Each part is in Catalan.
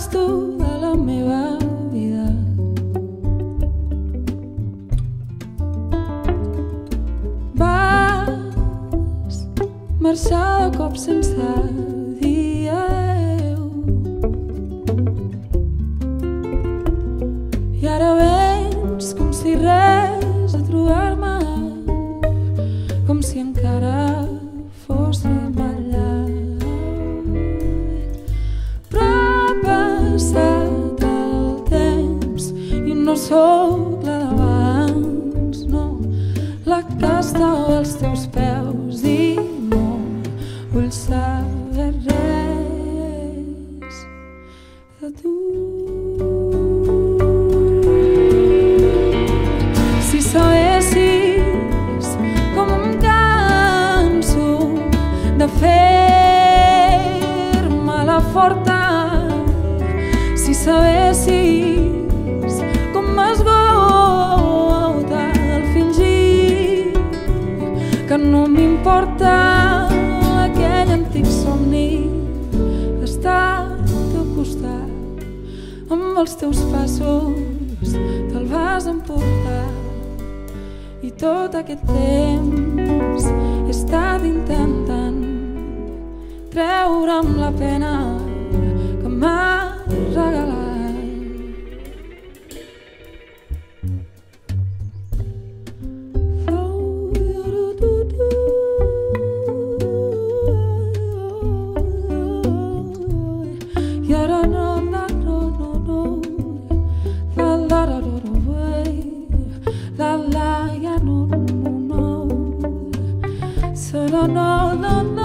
seràs tu de la meva vida. Vas marxar de cop sense dir adeu i ara vens com si res a trobar-me, com si encara fóssim allà. Però ha passat el temps i no sóc la d'abans, no, la que estava als teus peus, i no vull saber res de tu. Si sabessis com em canso de fer-me la forta, si sabessis com m'esgota el fingir que no m'importa aquell antic somni d'estar al teu costat. Amb els teus passos te'l vas emportar i tot aquest temps he estat intentant treure'm la pena que m'has regalat. I ara no, no, no, no, no, la la la la la la, ja no, no, no, solo no, no, no,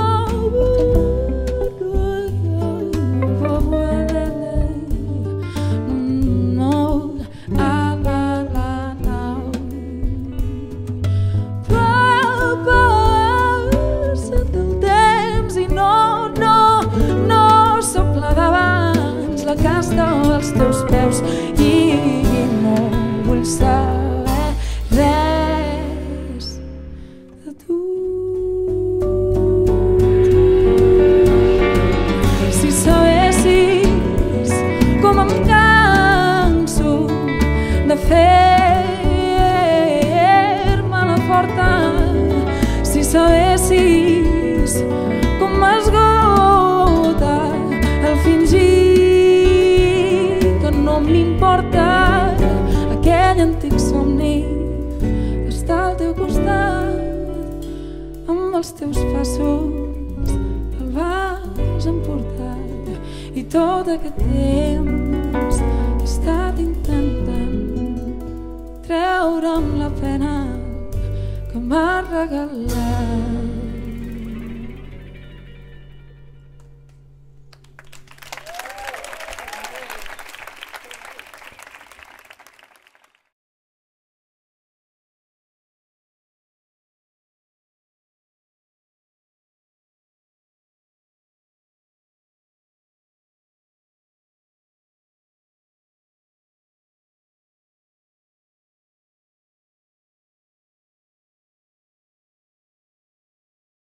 que estava als teus peus i no vull saber res de tu. Si sabessis com em canso de fer-me la forta, si sabessis com m'esgota el fingir no m'importa aquell antic somni d'estar al teu costat. Amb els teus passos te'l vas emportar i tot aquest temps he estat intentant treure'm la pena que m'has regalat.